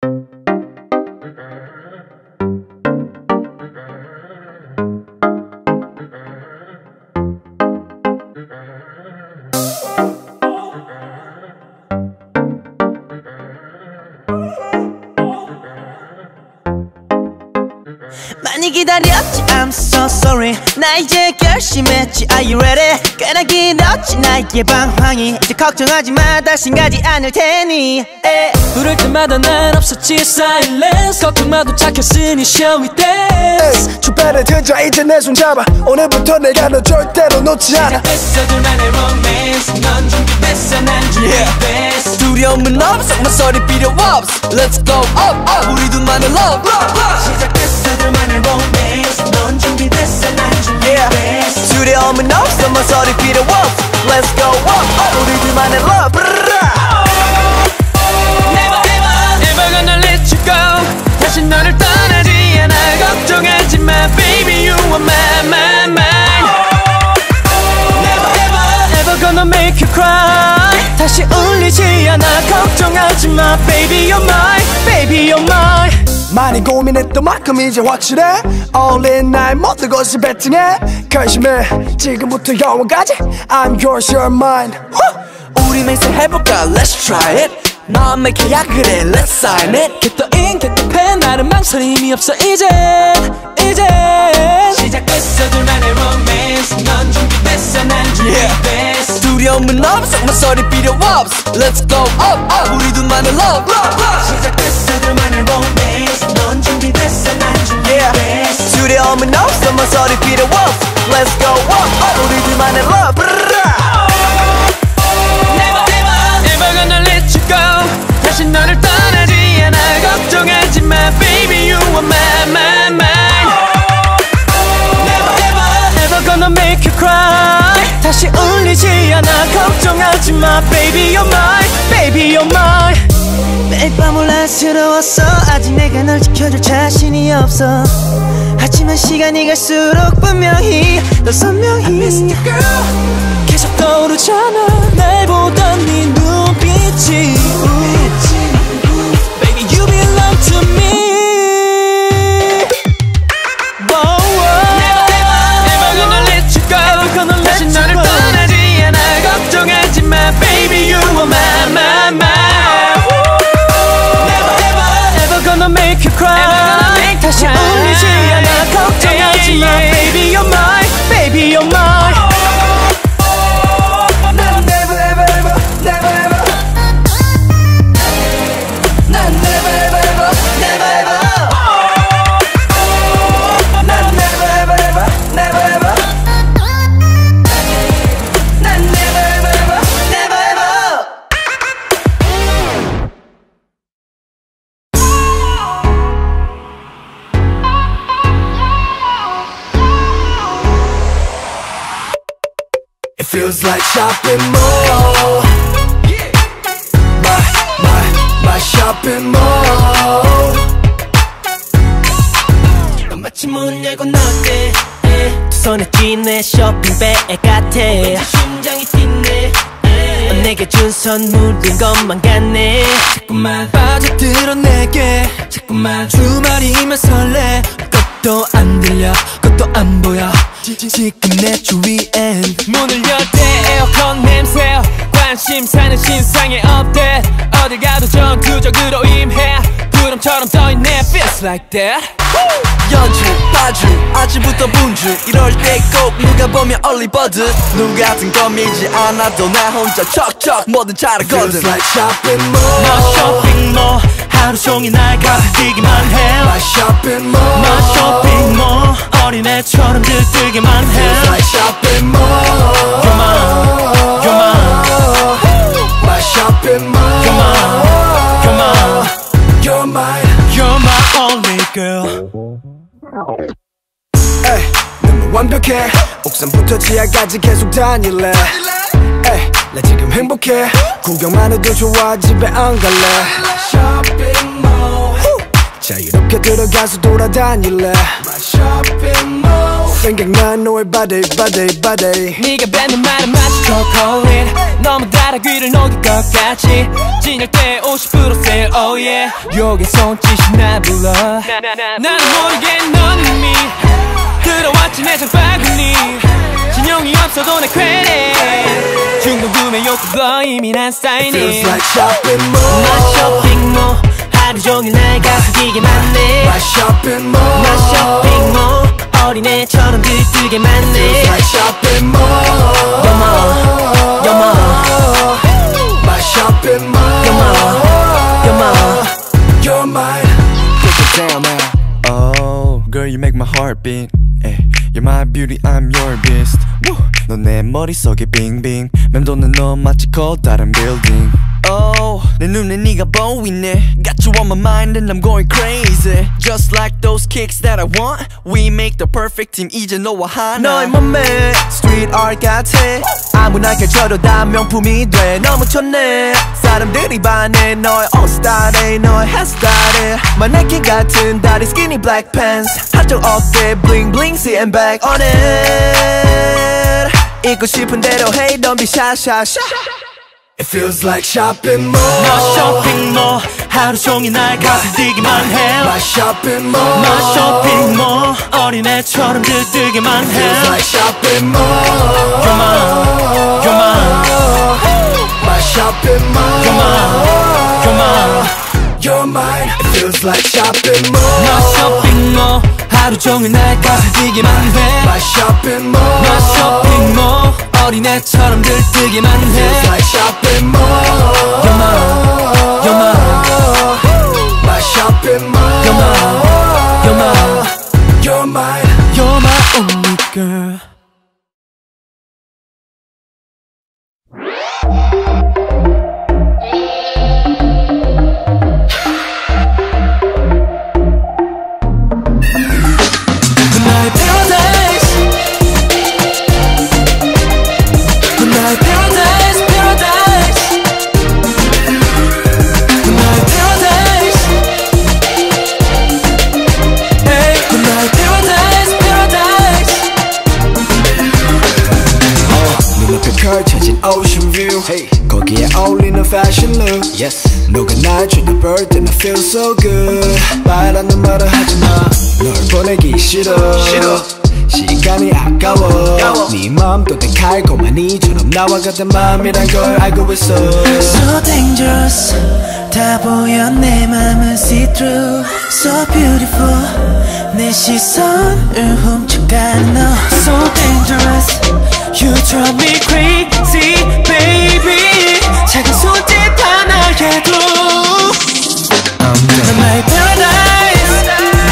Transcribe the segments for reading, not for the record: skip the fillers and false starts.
많이 기다렸지 I'm so sorry 나 이제 결심했지 Are you ready 꽤나 길었지 나의 방황이 이제 걱정하지 마 다신 가지 않을 테니 부를 때마다 난 없었지 silence 걱정 마도 착했으니 shall we dance 주변에 들자 이제 내 손 잡아 오늘부터 내가 너 절대로 놓지 않아 시작했어 둘만의 romance 넌 준비됐어 난 준비됐어 두려움은 없어 모서리 필요 없어 Let's go up up 우리 둘만의 love 시작했어 둘만의 romance 넌 준비됐어 난 준비됐어 두려움은 없어 모서리 필요 없어 Let's go up up 우리 둘만의 love Never gonna let you go 다시 너를 떠나지 않아 걱정하지 마 baby you are mine Never gonna make you cry 다시 울리지 않아 걱정하지 마 baby you're mine 많이 고민했던 만큼 이제 확실해 All in 나의 모든 것을 베팅해 결심해 지금부터 영원까지 I'm yours, you're mine 우리 맹세해볼까 Let's try it 너만 계약을 해 Let's sign it Get the ink, get the pen 나는 망설임이 없어 이제 시작했어 둘만의 romance 넌 준비됐어 난 준비됐어 두려움은 없어 모서리 필요 없어 Let's go up up 우리 둘만의 love 시작했어 둘만의 romance 넌 준비됐어 난 준비됐어 두려움은 없어 모서리 필요 없어 Let's go up up 우리 둘만의 love Never gonna let you go 다시 너를 떠나지 않아 걱정하지 마 baby you are mine Never gonna make you cry 다시 울리지 않아 걱정하지 마 baby you're mine 매일 밤 혼란스러웠어 아직 내가 널 지켜줄 자신이 없어 하지만 시간이 갈수록 분명히 더 선명히 I miss you girl 계속 떠오르잖아 날 보던 네 눈빛이 Baby you belong to me Never gonna let you go 다시 너를 떠나지 않아 걱정하지 마 Baby you are mine Never gonna make you cry 다시 울리지 않아 걱정하지 마 Baby you're mine It feels like shopping mall My shopping mall 마치 문을 열고 나왔대 두 손에 쥔 내 쇼핑백 같아 심장이 뛰네 내게 준 선물인 것만 같네 자꾸만 빠져들어 내게 자꾸만 주말이면 설레 것도 안 들려 것도 안 보여 지금 내 주위엔 문을 열 때 에어컨 냄새 관심사는 신상의 업데이트 어딜 가도 전투적으로 임해 구름처럼 떠있네 feels like that 연주, 파주, 아침부터 분주 이럴 때 꼭 누가 보면 얼리버드 누구같은 거 밀지 않아도 나 혼자 척척 뭐든 잘하거든 Feels like shopping mall 너 쇼핑몰 하루 종일 날 가득이만 해 My shopping mall 너 쇼핑몰 어린애처럼 들뜨기만 해 Feels like shopping mall You're mine, you're mine My shopping mall You're mine, you're mine You're mine You're my only girl 에이, 너무 완벽해 옥상부터 지하까지 계속 다닐래 에이, 나 지금 행복해 구경만 해도 좋아 집에 안 갈래 쇼핑몰 자유롭게 들어가서 돌아다닐래 My shopping mall 생각나 너의 body body body 네가 뱉는 말은 마치 초콜릿 너무 달아 귀를 녹일 것 같이 진열 때 50% sale oh yeah 욕의 손짓이 나 불러 나는 모르게 넌 이미 들어왔지 내 장바구니 신용이 없어도 내 credit 중고 구매 욕구가 이미 난 쌓이니 Feels like shopping mall My shopping mall 하루 종일 날 가슴기게 만네 My shopping mall My shopping mall 어린애처럼 들뜨게 만네 Feels like shopping mall Your mall Your mall My shopping mall Your mall Your mall You're mine Break it down now Oh girl you make my heart beat eh. You're my beauty I'm your beast 넌 내 머릿속에 빙빙 맴도는 너 마치 커다란 building Oh 내 눈에 네가 보이네 Got you on my mind and I'm going crazy Just like those kicks that I want We make the perfect team 이제 너와 하나 너의 몸매 street art 같아 아무나 켜줘도 다 명품이 돼 너무 좋네 사람들이 반해 너의 옷 스타일에 너의 헤어스타일에 마네킹 같은 다리 skinny black pants 한쪽 어깨 bling bling see and back on it 입고 싶은 대로 hey don't be shy shy shy It feels like shopping mall 너 쇼핑 mall 하루 종일 날 가슴 뛰기만 해 My shopping mall 너 쇼핑 mall 어린애처럼 들뜨기만 해 Feels like shopping mall You're mine You're mine My shopping mall You're mine You're mine You're mine It feels like shopping mall 너 쇼핑 mall 하루 종일 날 가슴 뛰기만 해 My shopping mall 너 쇼핑 mall 어린애처럼 들뜨기만 해 Feels like shopping mall You're mine You're mine My shopping mall You're mine You're mine You're mine You're my only girl 펼쳐진 ocean view hey. 거기에 어울리는 fashion look yes. 너가 날 주는 bird and I feel so good 말하는 말을 하지마 널 보내기 싫어 시간이 아까워 네 맘도 내 달콤한 이처럼 나와 같은 맘이란 걸 알고 있어 So dangerous 다 보여 내 맘은 see through So beautiful 내 시선을 훔쳐가는 너 So dangerous You drive me crazy baby 작은 손짓 하나에도 넌 my paradise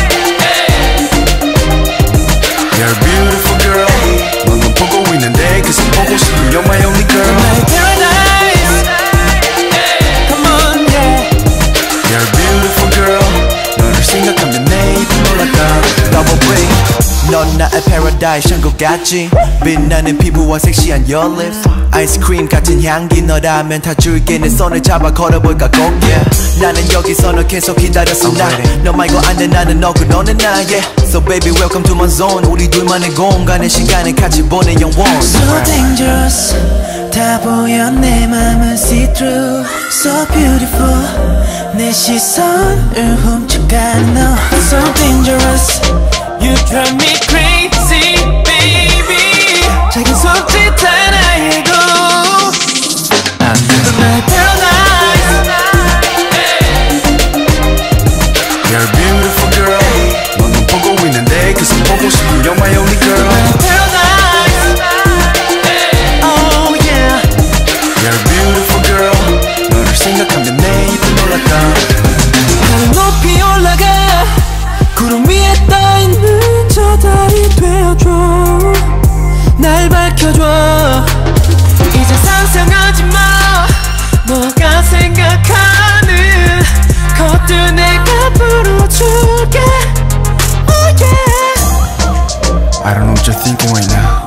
You're a beautiful girl 너는 보고 있는데 계속 보고 싶은 You're my only girl 넌 my paradise Come on yeah You're a beautiful girl 너를 생각하면 내 입이 놀랄까 Double blink 넌 나의 paradise 천국 같지 빛나는 피부와 섹시한 your lips 아이스크림 같은 향기 너라면 다 줄게 내 손을 잡아 걸어볼까 꼭 yeah. 나는 여기서 너 계속 기다렸어 너 말고 안 돼 나는 너고 너는 나 yeah. So baby welcome to my zone 우리 둘만의 공간에 시간을 같이 보내 영원 So dangerous 다 보여 내 맘은 see through So beautiful 내 시선을 훔쳐가는 너 So dangerous You drive me crazy baby 작은 손짓 하나에도 넌 my paradise You're a beautiful girl 너는 보고 있는데 계속 보고 싶은 You're my only girl my paradise Oh yeah You're a beautiful girl 너를 생각하면 내 입이 놀랄까 하늘 높이 올라가 구름 위에 떠있는 저 달이 되어줘 날 밝혀줘 이제 상상하지 마 너가 생각하는 것들 내가 풀어줄게 Oh yeah I don't know what you're thinking right now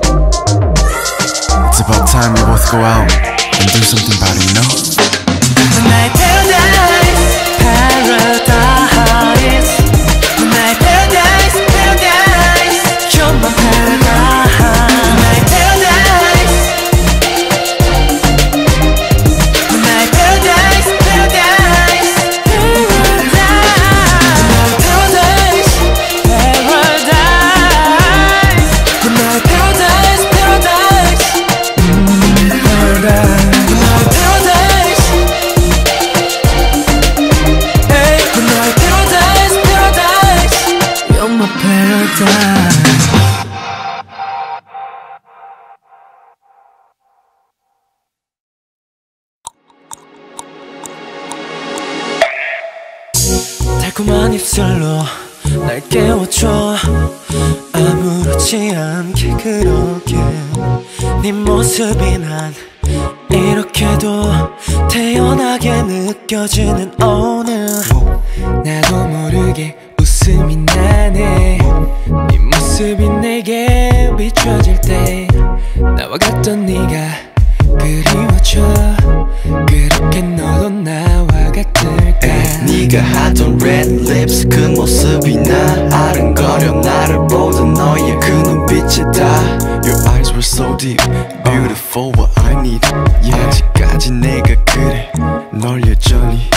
It's about time we both go out and do something about it, you know? My paradise, paradise My paradise, paradise You're my 달콤한 입술로 날 깨워줘 아무렇지 않게 그렇게 네 모습이 난 이렇게도 태연하게 느껴지는 오늘 나도 모르게 웃음이 나네 네 모습이 내게 비춰질 때 나와 같던 네가 그리워져 그렇게 너도 나와 같을까 네가 하던 red lips 그 모습이 나 아른거려 나를 보던 너의 그 눈빛이 다 Your eyes were so deep Beautiful what I need yeah. 아직까지 내가 그래 널 여전히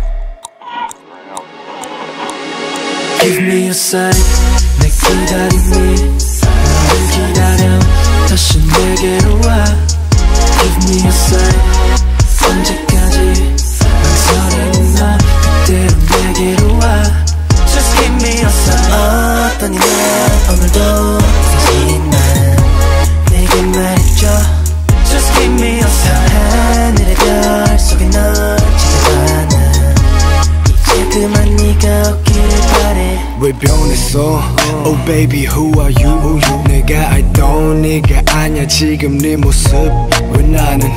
Give me a sign 내 기다림이 너를 기다려 다시 내게로 와 Give me a sign 언제까지 망설이는 너 그대로 내게로 와 Just give me a sign 어떤 이날 오늘도 사실 난 내게 말해줘 Just give me a sign 하늘의 별 속에 널 지켜봐 난 이제 그만 네가 없기를 바래 왜 변했어 Oh baby who are you 내가 알던 네가 아냐 지금 네 모습 왜 나는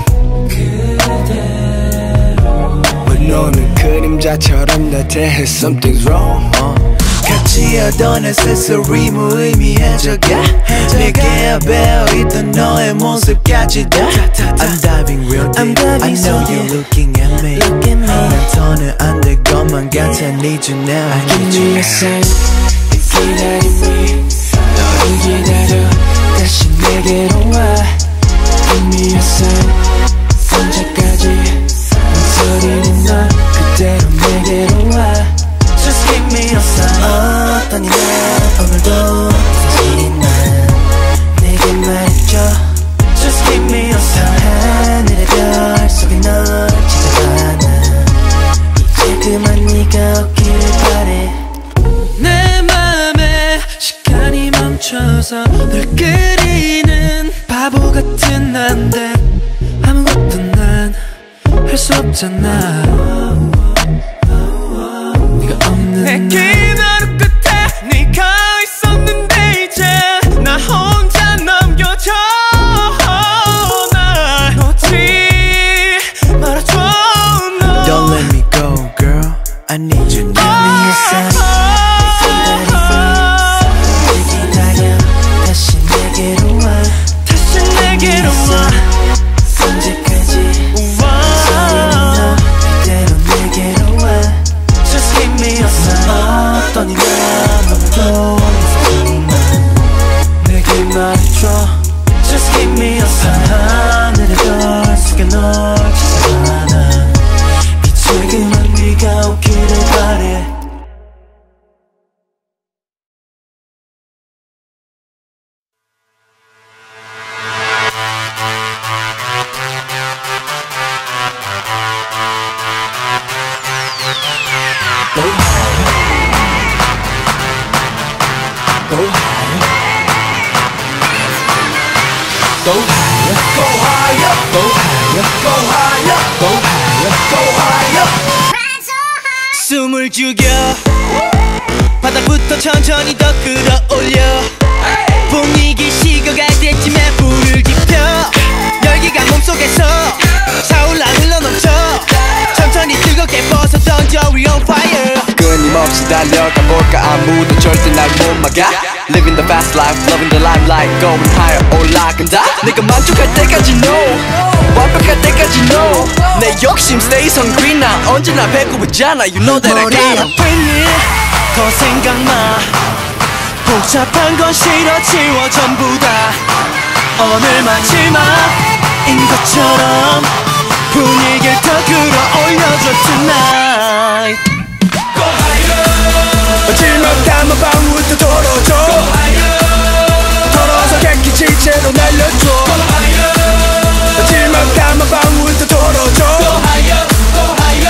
왜 너는 그림자처럼 나 대해 Something's wrong 같이 하던 액세서리 무의미해져가 내게 배어있던 너의 모습까지 다 I'm diving real deep I know you're looking at me 난 더는 안 될 것만 같아 Need you now I need Give me you a sign 내 기다림이 너를 기다려 다시 내게로 와 Give me a sign 언제까지 망설이는 너 그대로 내게로 와 Just give me a sign 어떤 이날 오늘도 사실 난 내게 말해줘 Just give me a sign 하늘의 별 속에 널 지켜봐 난 이제 그만 네가 없기를 바래 내 맘에 시간이 멈춰서 널 그리는 바보 같은 난데 아무것도 난 할 수 없잖아 네가 없는 내 기다림 끝에 네가 있었는데 이제 나 혼자 남겨져 날 놓지 말아줘 너 Don't let me go girl I need you now Give me a sign 내 기다려 다시 내게로 와 다시 내게로 와 언제까지 와 그대로 내게로 와 Just give me a sign 어떤 이날 오늘도 내게 말해줘 Just give me a sign 하늘의 별 속에 널 지켜봐 난 이제 그만 네가 오기를 바래 숨을 죽여 바닥부터 천천히 더 끌어올려 분위기 식어갈 때쯤에 불을 지펴 열기가 몸속에서 차올라 흘러넘쳐 천천히 뜨겁게 벗어 던져 We on fire 끊임없이 달려가 볼까 아무도 절대 날 못 막아 Living the fast life, loving the limelight Going higher 올라간다 내가 만족할 때까지 no 완벽할 때까지 no 내 욕심 stays hungry 나 언제나 배고프잖아 You know that I 머리 got 'em 아픈 일 더 생각마 복잡한 건 싫어 지워 전부 다 오늘 마지막인 것처럼 분위기를 더 끌어올려줘 tonight 마지막 담은 방울도 덜어줘 덜어서 객기 지체로 날려줘 마지막 담은 방울도 덜어줘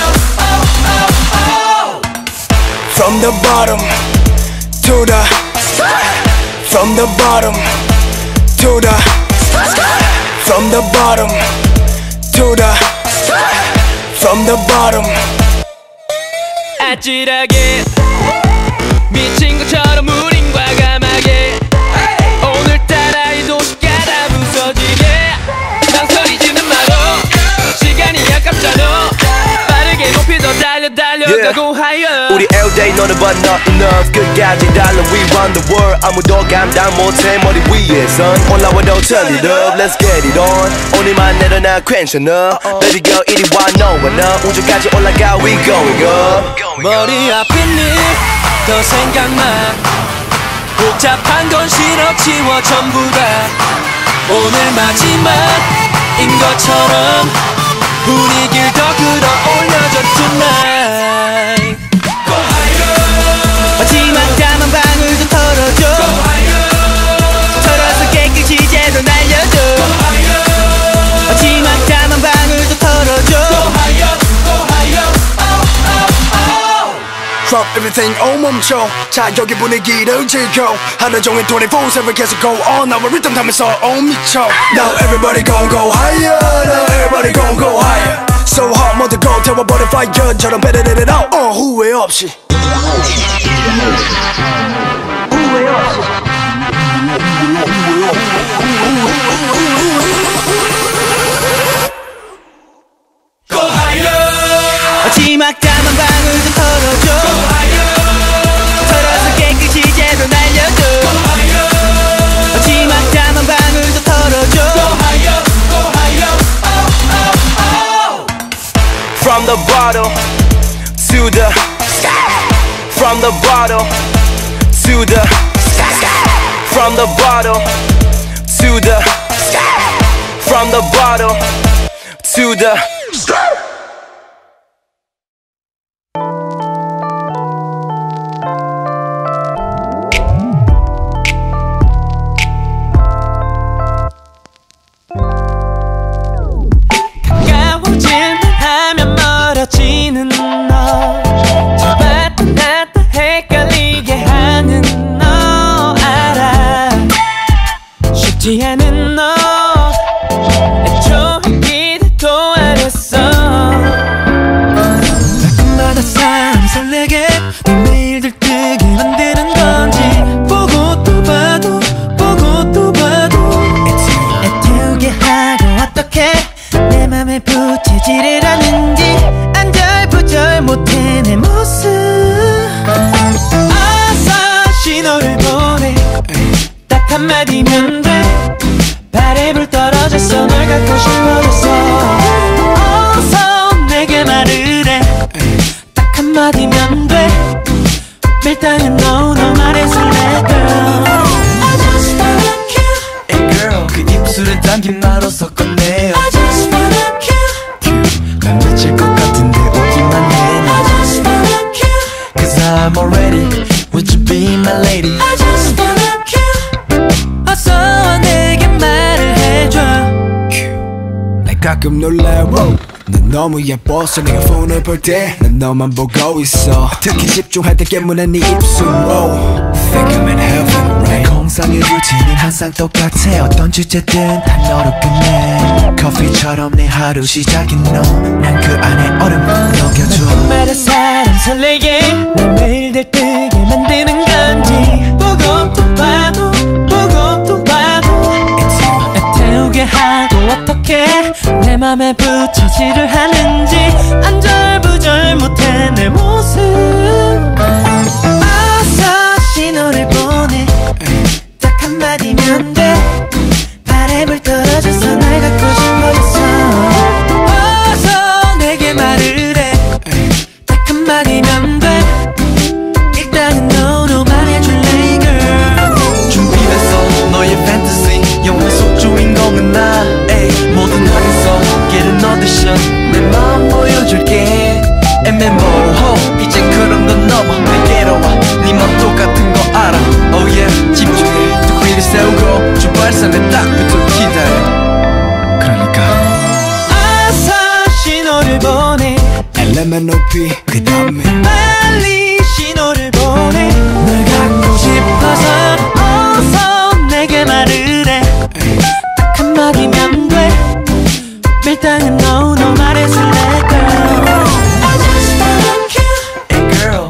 From the bottom to the From the bottom to the From the bottom to the From the bottom 아찔하게 미친 것처럼 우린 과감하게 오늘따라 이 도시가다 부서지게 망설이지는 마로 시간이 아깝잖아 빠르게 높이 더 달려가고 higher 우리 everyday 너는 but not enough 끝까지 달려 we run the world 아무도 감당 못해 머리 위에선 올라와도 turn it up let's get it on 오늘만 내려놔 괜찮아 baby girl 이리 와 너와 나 우주까지 올라가 we going up 머리 아픈 일 더 생각나 복잡한 건 싫어 치워 전부 다 오늘 마지막인 것처럼 분위기를 더 끌어올려줘 tonight Go higher 마지막 땀 한 방울도 털어줘 Go higher 털어서 깨끗이 제로 날려줘 Go higher 마지막 땀 한 방울도 털어줘 Go higher Go higher Drop everything 멈춰 자 여기 분위기를 즐겨 하루 종일 24/7 계속 go on 나와 리듬 타면서 미쳐 Now everybody gon' go higher Now everybody gon' go higher So hot 모두 go 태워버린 fire처럼 better let it out 후회 없이 Go higher 마지막 땀 한 방울도 털어줘 Go higher 털어서 깨끗이 제로 날려줘 Go higher 마지막 땀 한 방울도 털어줘 Go higher Go higher From the bottom to the From the bottom to the From the bottom to the From the bottom to the 가까워진 하면 멀어지는 너 왔다 갔다 헷갈리게 하는 너 알아 쉽지 않은 너 애초에 기대도 안 했어 가끔마다 사람 설레게 네 매일 들뜨게 만드는 건지 보고 또 봐도 보고 또 봐도 애태우게 하고 어떻게 내 맘에 부채질을 하는지 안절부절 못해 내 모습 어서 신호를 보내 딱 한마디면 돼 발에 불 떨어졌어 널 갖고 싶어졌어 어서 내게 말을 해 딱 한마디면 돼 밀당은 no 말해줄래 girl I just wanna kill Hey girl 그 입술에 담긴 나로서 꺼내요 I just wanna kill 난 미칠 것 같은데 오기만 해 I just wanna kill Cause I'm already Would you be my lady I just wanna kill 어서 내게 말을 해줘 난 가끔 놀라워 넌 너무 예뻐서 내가 폰을 볼 때 난 너만 보고 있어 특히 집중할 때 깨무는 네 입술 Think I'm in heaven right 공상의 루틴은 항상 똑같아 어떤 주제든 다 너로 끝내 커피처럼 내 하루 시작인 너 난 그 안에 얼음을 녹여줘 마다 사람 설레게 날 매일 들뜨게 만드는 건지 보고 또 봐도 보고 또 봐도 애태우게 하고 어떻게 내 맘에 부채질을 하는지 안절부절 못해 내 모습 어서 신호를 보내 딱 한마디면 돼 발에 불 떨어져서 날 갖고 싶어졌어 어서 내게 말을 해 딱 한마디면 돼 일단은 no 말해줄래 girl 준비됐어 너의 fantasy 영화 속 주인공은 나 에이 모든 확인 속에는 audition 내 마음 보여줄게 애매모호 이제 그런 건 넘어 내게로 와네 맘 똑같은 거 알아 oh yeah 집중해 또 귀를 세우고 주발산에 딱 붙어 기다려 그러니까 어서 신호를 보내 엘레멘 높이 그 다음에 빨리 신호를 보내 널 갖고 싶어서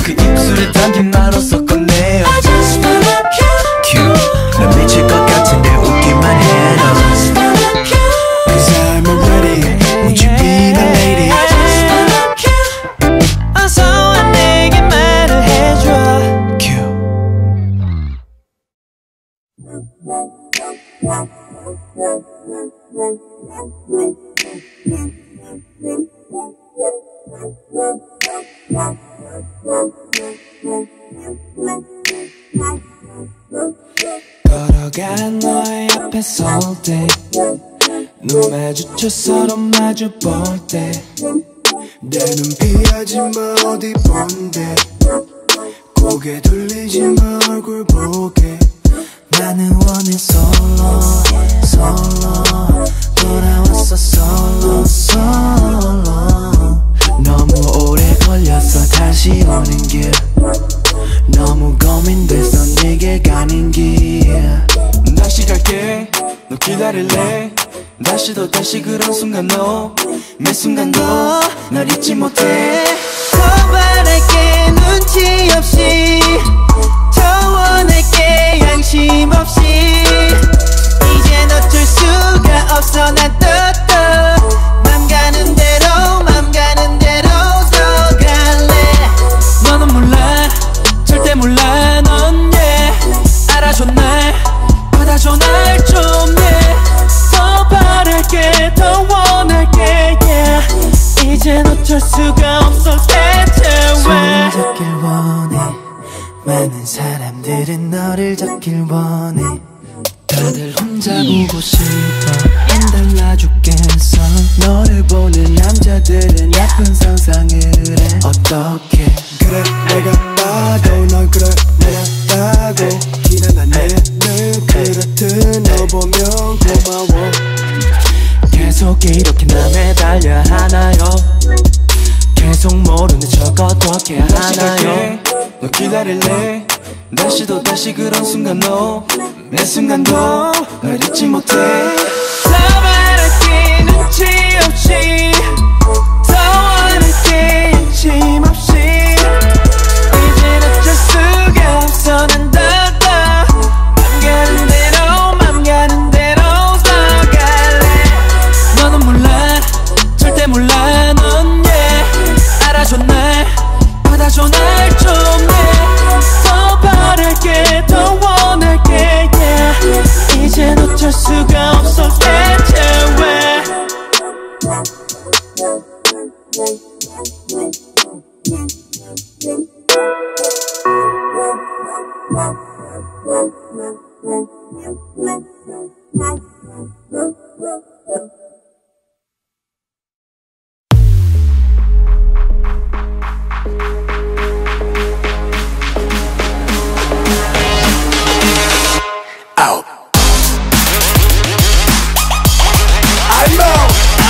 그 입술에 담긴 말로써 꺼내요 I just wanna Q 난 미칠 것 같은데 웃기만 해 너 just wanna Cause I'm ready. Won't you be my lady? I just wanna 어서 내게 말을 해줘 Q 걸어간 너의 앞에 설 때 눈 마주쳐 서로 마주 볼 때 내 눈 피하지 마 어디 본데 고개 돌리지 마 얼굴 보게 나는 원해 솔로 솔로 돌아왔어 솔로 솔로 너무 오래 걸렸어 다시 오는 길 너무 고민돼서 네게 가는 길 다시 갈게 너 기다릴래 다시 그런 순간 너 매 순간도 날 잊지 못해 더 바랄게 눈치 없이 더 원할게 양심 없이 이젠 어쩔 수가 없어 난 또 맘 가는 대로 더 갈래 너는 몰라 절대 몰라 넌 알아줘 날 받아줘 날 좀 더 바랄게 더 원할게 이젠 어쩔 수가 없어 대체 왜 손을 잡길 원해 많은 사람들은 너를 잡길 원해 다들 혼자 보고 싶어 안 달라죽겠어 너를 보는 남자들은 예쁜 상상을 해 어떻게 그래 내가 봐도 넌 그럴 내렸다고 기나난 내늘 그렇듯 너 보면 고마워 계속 이렇게 나 매달려 하나요 계속 모르는 척 어떻게 하나요 너 기다릴래 다시 그런 순간 너 매 순간도 날 잊지 못해 다 바랄게 눈치 없이 더 원할게 양심 없이 이젠 어쩔 수가 없어 난 맘 가는 대로 더 갈래 너는 몰라 절대 몰라 넌 알아줘 날 받아줘 날 좀 더 바랄게 더 원할게 이젠 어쩔 수가 없어 대체 왜 Out I know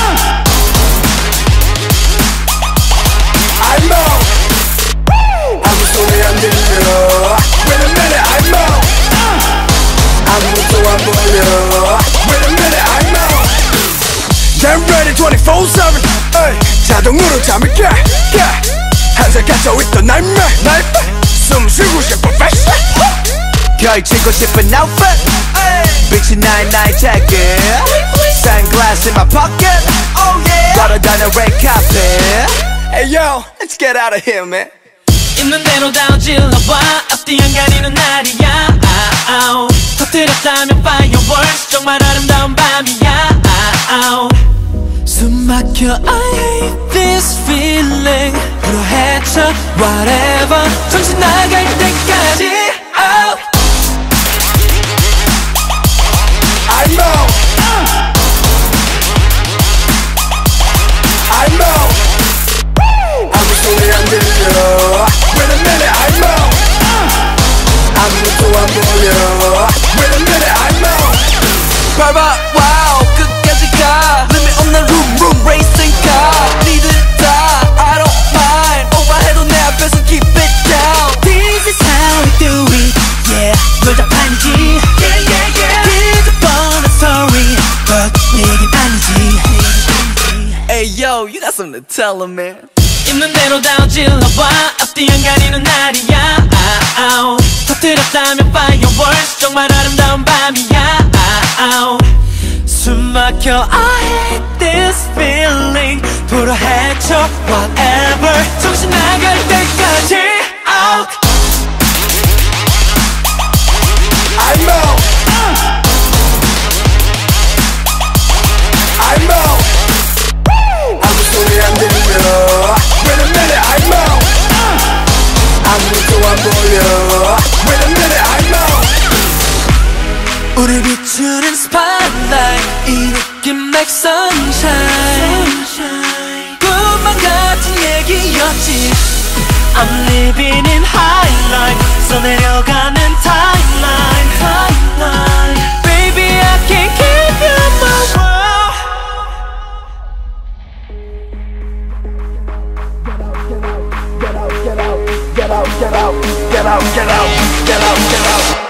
I know 아무 소리 안 들려 Wait a minute I know 아무것도 안 보여 Wait a minute I know Get ready 24/7 자동으로 잠을 깨 한살 갇혀있던 nightmare 숨 쉬고 싶어 fashion 걸치고 싶은 outfit 빛이 나의 jacket Sunglass in my pocket Oh yeah 걸어다녀 red carpet Hey yo, let's get out of here man 있는 대로 다 질러봐 앞뒤 안 가리는 날이야 터뜨렸다면 fireworks 정말 아름다운 밤이야 숨 막혀 I hate this feeling 불어헤쳐 whatever 정신 나갈 때까지 out I know I know 아무 소리 안 들려 Wait a minute I know 아무것도 안 보여 Wait a minute I know 밟아 wow 끝까지 가 limit 없는 room racing car 니들 다 I don't mind 오버해도 내 앞에서 keep it down This is how we do it Yeah 널 잡아내지 Yeah yeah yeah 기도 뻔한 story But 내겐 아니지 Hey yo you got something to tell him man 있는 대로 다 질러봐 앞뒤 안 가리는 날이야 터뜨렸다면 fireworks 정말 아름다운 밤이야 숨 막혀 I hate this feeling 불어 헤쳐 whatever 정신 나갈 때까지 out I'm out I'm out 아무 소리 안 들려 Wait a minute I'm out 아무도 안 보여 Wait a minute I'm out 우리 비추는 spotlight 이 느낌 like sunshine 꿈만 같은 얘기였지 I'm living in high life 써내려가는 timeline Baby I can't keep you my world Get out, get out, get out, get out, get out, get out, get out, get out